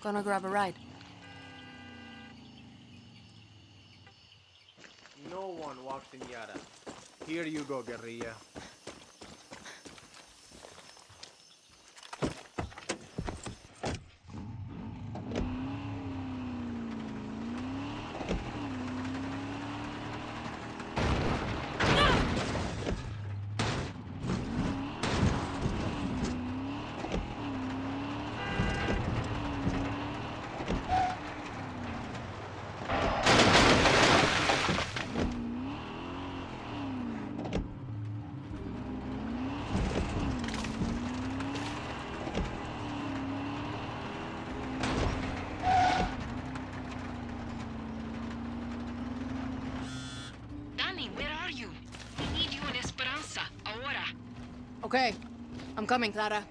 Gonna grab a ride. No one walks in Yara. Here you go, guerrilla. Danny, where are you? I need you in Esperanza, ahora. Okay, I'm coming, Clara.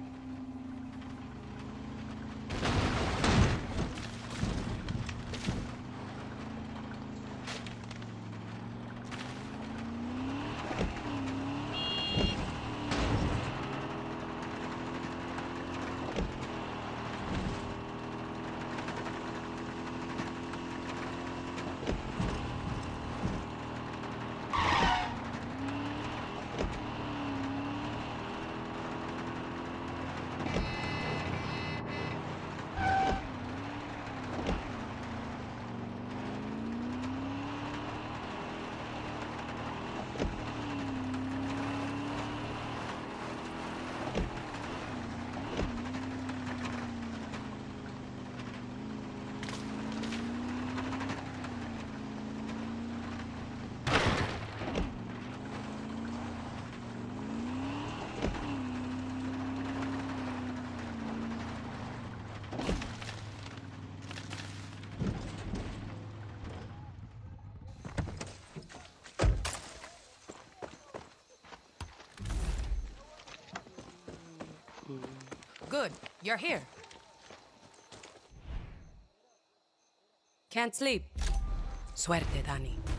Good, you're here. Can't sleep. Suerte, Danny.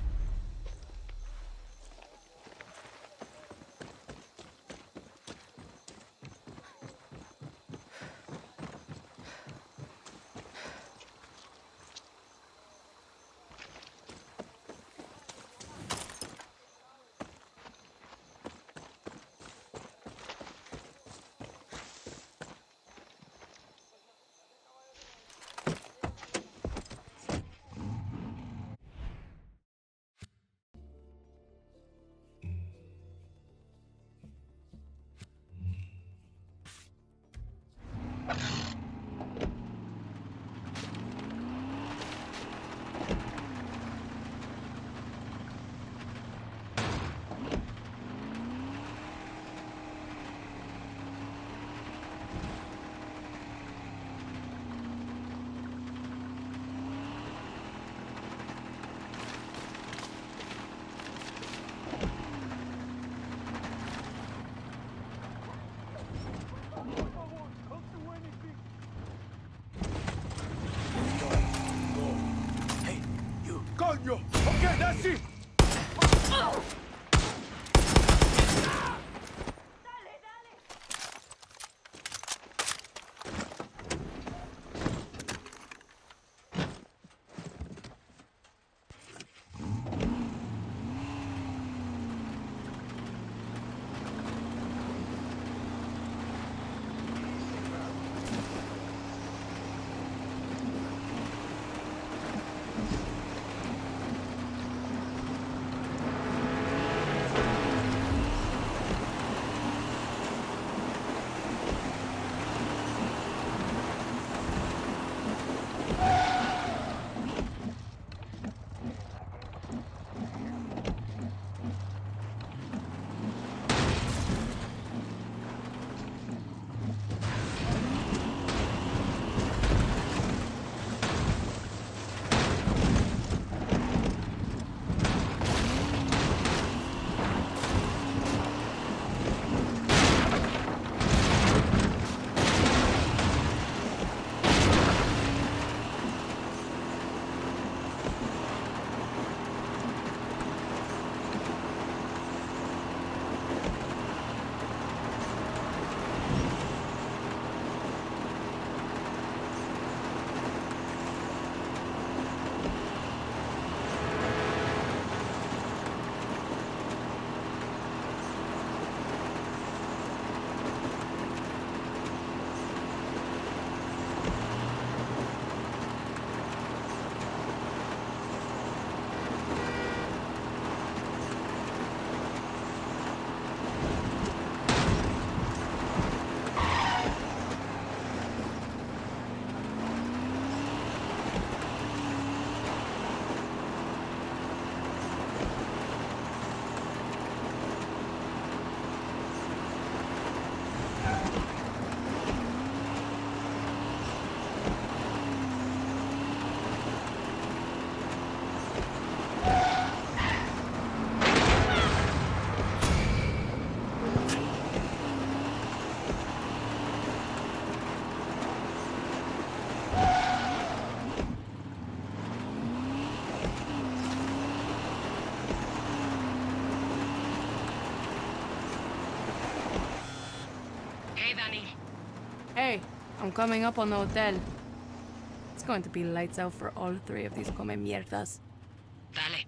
Hey, I'm coming up on the hotel. It's going to be lights out for all three of these come mierdas. Dale.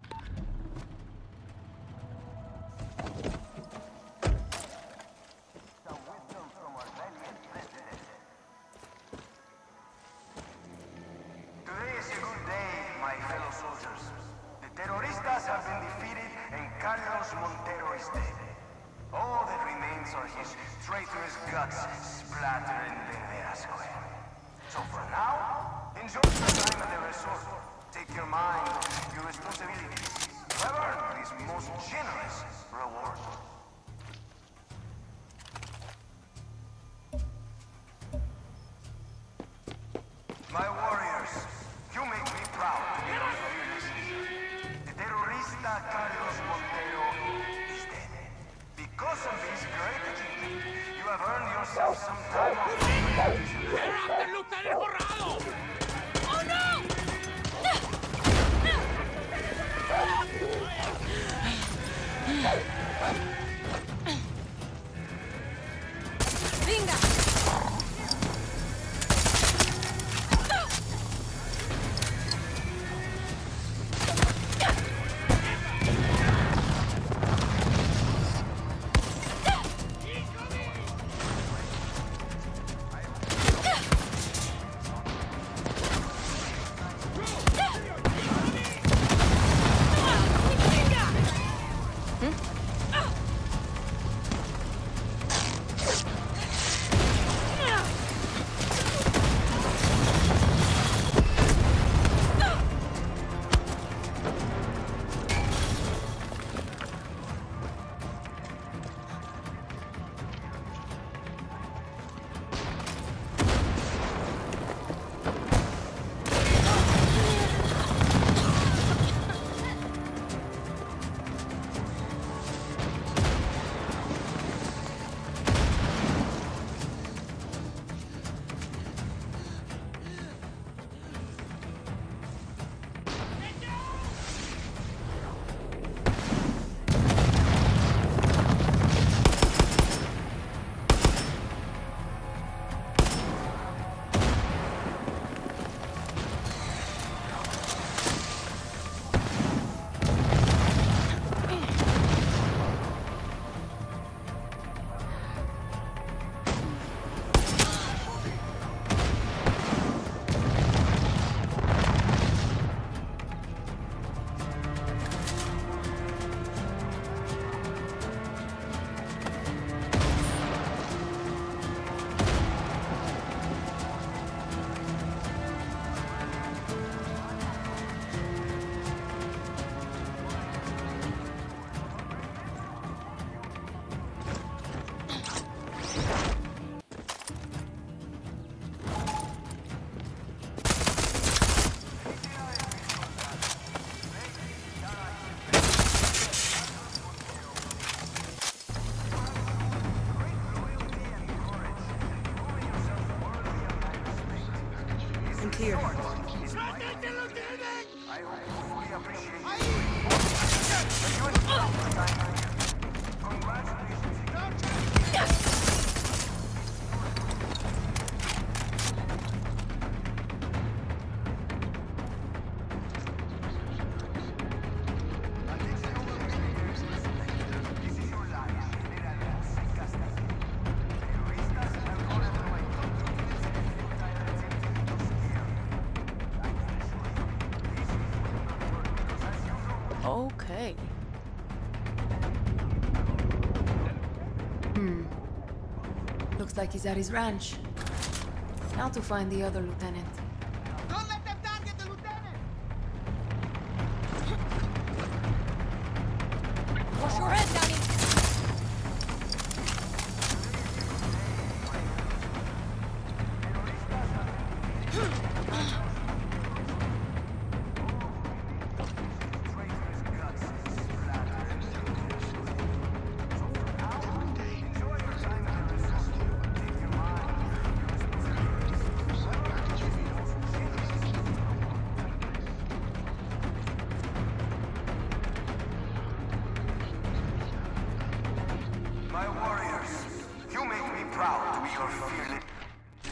Today is a good day, my fellow soldiers. The terroristas have been defeated and Carlos Montero is dead. All that remains are his traitorous guts splattered in Verdera Square. So for now, enjoy the time at the resort. Take your mind off your responsibilities. You have earned this most generous reward. My warriors, you make me proud to be your fearless leader. The terrorista Carlos Montero is dead. Because of this great achievement, you have earned yourself some time off. ¡Oh, no! ¡Venga! Here. Okay. Looks like he's at his ranch. Now to find the other lieutenant. Don't let them target the lieutenant! Wash your head, Danny! My warriors, you make me proud to be your fearless.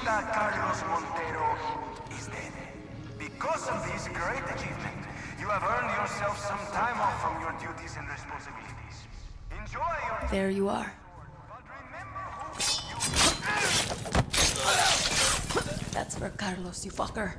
terrorista Carlos Montero is dead. Because of this great achievement, you have earned yourself some time off from your duties and responsibilities. Enjoy your... There you are. But remember who you... That's for Carlos, you fucker.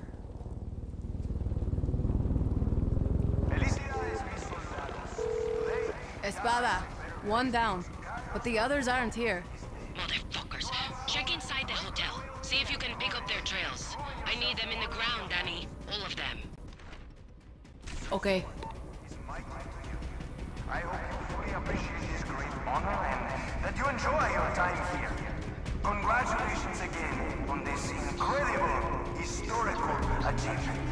Felicidades, mis soldados. Today... Espada, one down. But the others aren't here. Motherfuckers. Check inside the hotel. See if you can pick up their trails. I need them in the ground, Danny. All of them. Okay. is my gift to you. I hope you fully appreciate this great honor and that you enjoy your time here. Congratulations again on this incredible, historical achievement.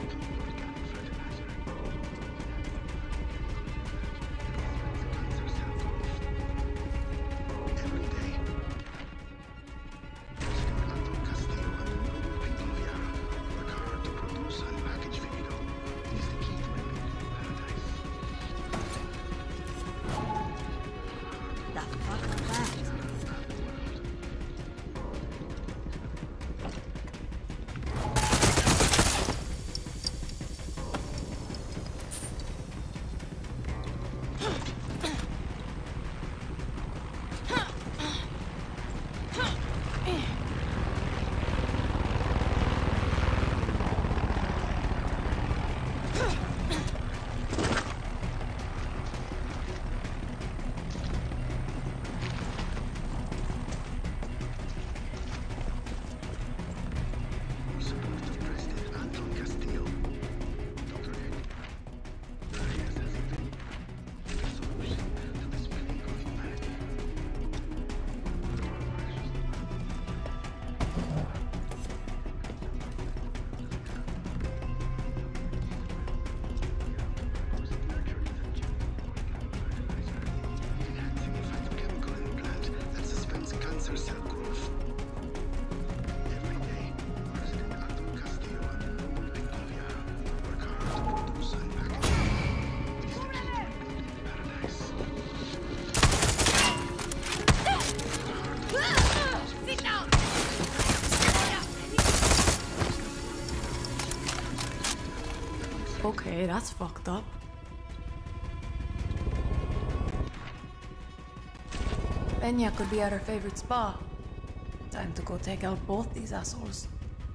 Okay, that's fucked up. Benya could be at her favorite spa. Time to go take out both these assholes.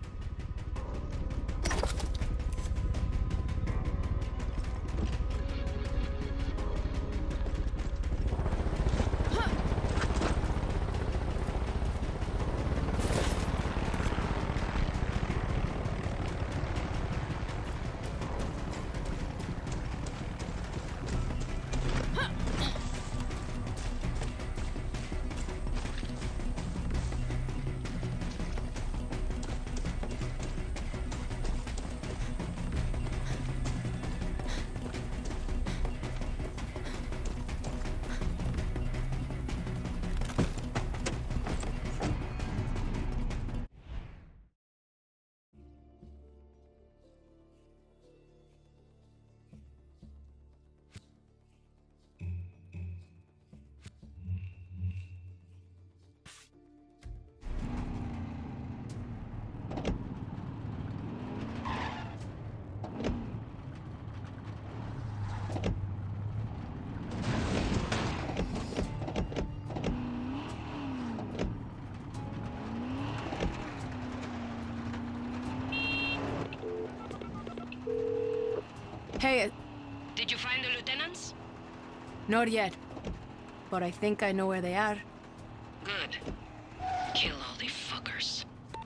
Hey, Did you find the lieutenants? not yet. But I think I know where they are. Good. Kill all the fuckers.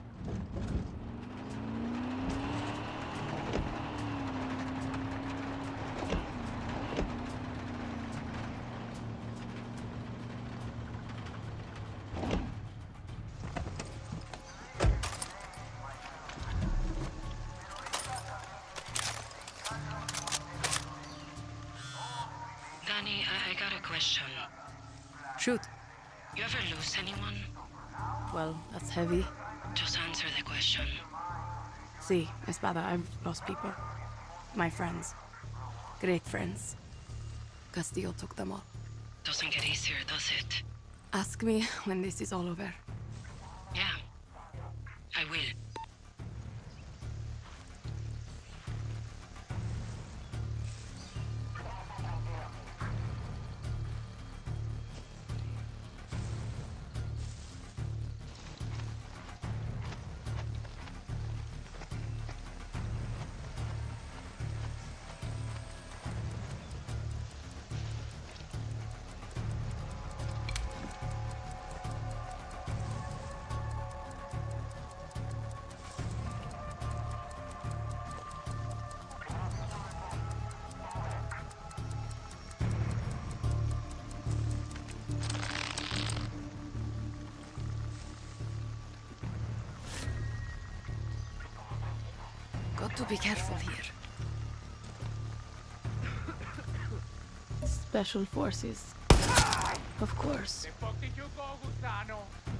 Danny, I got a question. Shoot. You ever lose anyone? Well, that's heavy. Just answer the question. See, Espada, I've lost people. My friends. Great friends. Castillo took them all. Doesn't get easier, does it? Ask me when this is all over. Yeah. I I will. Got to be careful here. Special forces. Of course. The fuck did you go, Gusano?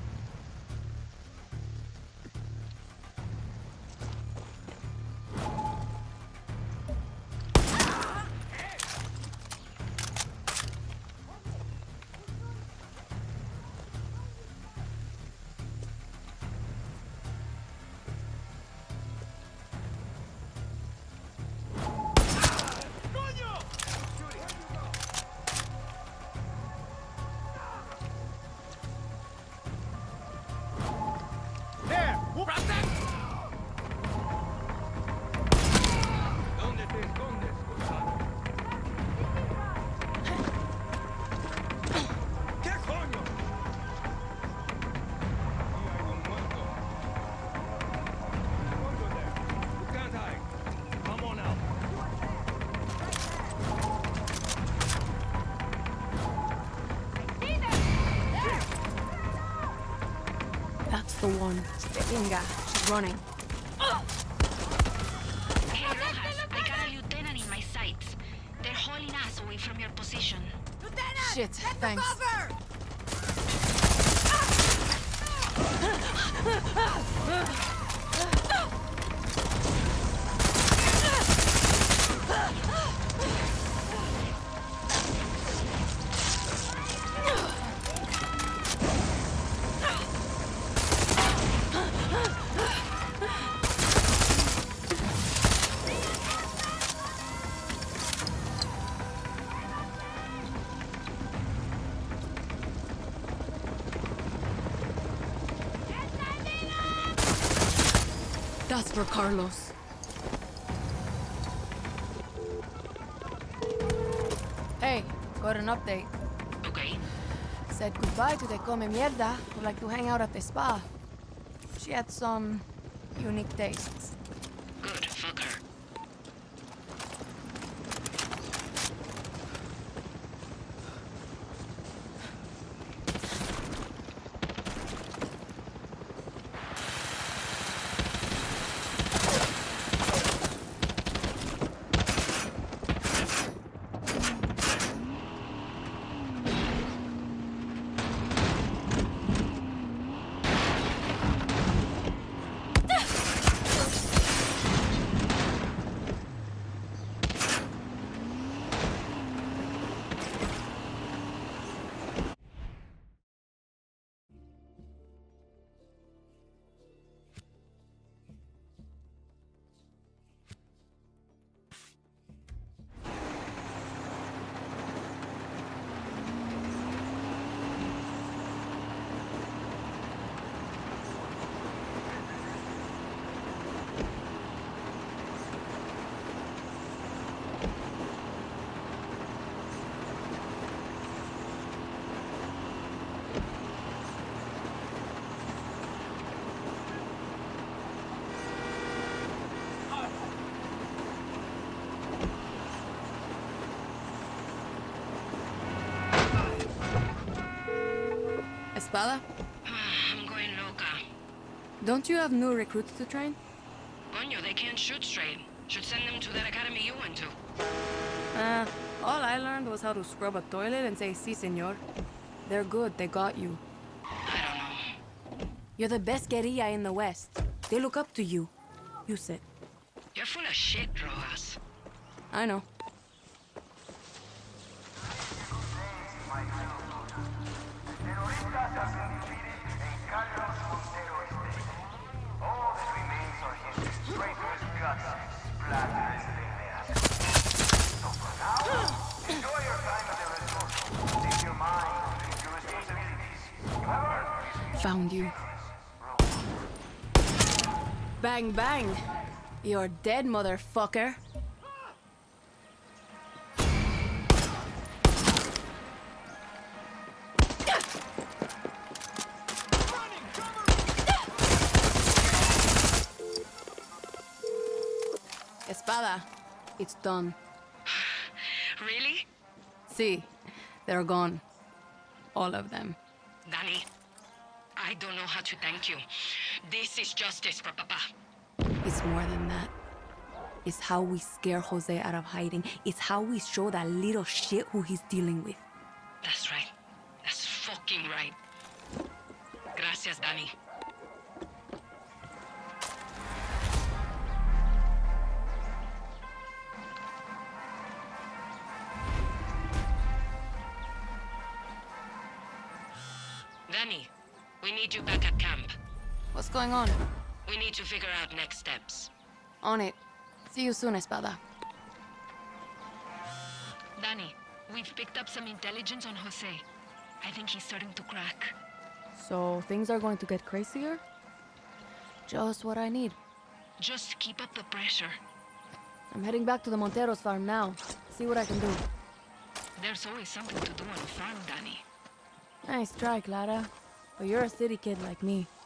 That's the one. Inga, she's running. Hey, Rojas, I got a lieutenant in my sights. They're hauling us away from your position. Lieutenant! Shit, thanks. Cover! That's for Carlos. Hey, got an update. Okay. Said goodbye to the Come Mierda who like to hang out at the spa. She had some unique tastes. Good, fuck her. Espada? I'm going loca. Don't you have new recruits to train? Coño, they can't shoot straight. Should send them to that academy you went to. All I learned was how to scrub a toilet and say, si, senor. They're good, they got you. I don't know. You're the best guerrilla in the West. They look up to you. You sit. You're full of shit, Rojas. I know. Terroristas have been defeated en Carlos Montero Estate. All that remains are his traitorous guts splattered in the So for now, enjoy your time at the resort. Take your mind and your responsibilities. You have earned Found you. Bang, bang. You're dead, motherfucker. Espada, it's done. Really? See, they're gone. All of them. Danny, I don't know how to thank you. This is justice for Papa. It's more than that. It's how we scare Jose out of hiding. It's how we show that little shit who he's dealing with. That's right. That's fucking right. Gracias, Danny. Danny, we need you back at camp. What's going on? We need to figure out next steps. On it. See you soon, Espada. Danny, we've picked up some intelligence on Jose. I think he's starting to crack. So, things are going to get crazier? Just what I need. Just keep up the pressure. I'm heading back to the Monteros farm now. See what I can do. There's always something to do on a farm, Danny. Nice try, Clara. But you're a city kid like me.